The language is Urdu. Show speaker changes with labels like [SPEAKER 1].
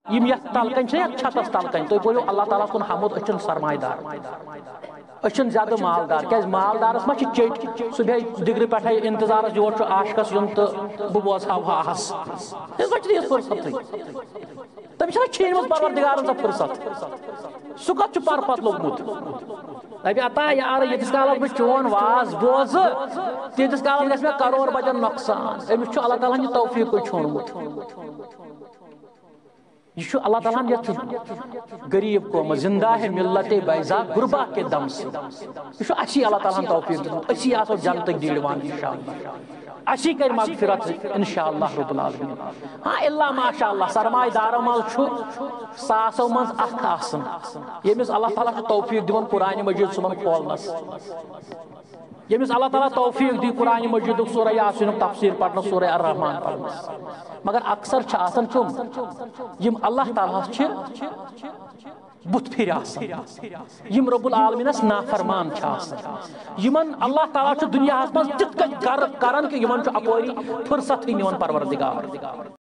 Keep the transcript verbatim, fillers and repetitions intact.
[SPEAKER 1] یم یتھ تلکن چھ یتھ چھتس تلکن تُہۍ بوٗزِو اللہ تعالیٰ کُن حمد أسۍ چھِنہٕ سرمایہ دار أسۍ چھِنہٕ زیادٕ مالدار کیٛازِ مالدارس ما چھِ چیٚٹۍ سُہ بیٚہہِ دِگرٕ پٮ۪ٹھے انتظارس یور چھُ عاشقس یُن تہٕ بہٕ بوزہاو احس تٔمِس ما چھِ تیٖژ فرصتٕے تٔمِس چھَنا چھیٖنمٕژ پروردگارن سۄ فرصت سُہ کتھ چھُ پرٕ پتہٕ لوٚگمُت دپہِ عطا یارٕ ییٖتِس کالس بہٕ چون واز بوزٕ تیٖتِس کالس گژھِ مےٚ کرور بجن نۄقصان أمِس چھُ اللہ تعالیٰ ہن یہِ توفیٖقٕے ژھوٚنمُت یہ چھُ اللہ تعالیٰ ہن یتھ غریب قوم زندہ ہے ملت بیضا غربا کے دم سے یہ چھُ اسی اللہ تعالیٰ ہن توفیٖق دیُتمُت اسی آسو جنتٕکۍ دیٖڑوان انشاءاللہ اسی کر مغفرت انشاءاللہ رب العالمین ہاں اللہ ماشاء اللہ سرمایہ دارو منٛز چھُ ساسو منٛز اکھ آسان ییٚمِس اللہ تعالیٰ چھُ توفیٖق دِوان قرآنِ مجیٖد صُبحن کھولنس ییٚمِس اللہ تعالیٰ توفیٖق دی قرآنِ مجیٖدُک سورہ یاسیٖنُک تفسیٖر پرنس سورہ الرحمان پرنس مگر اکثر چھِ آسان تِم یِم اللہ تعالیٰ ہس چھِ بُتھ پھِرِ آسان یم رب العالمینس نافرمان چھِ آسان یمن اللہ تعالیٰ چھُ دُنیاہس منٛز تِتھ کٔنۍ کران کہِ یمن چھُ اپٲری فرصتھٕے نِوان پروردگار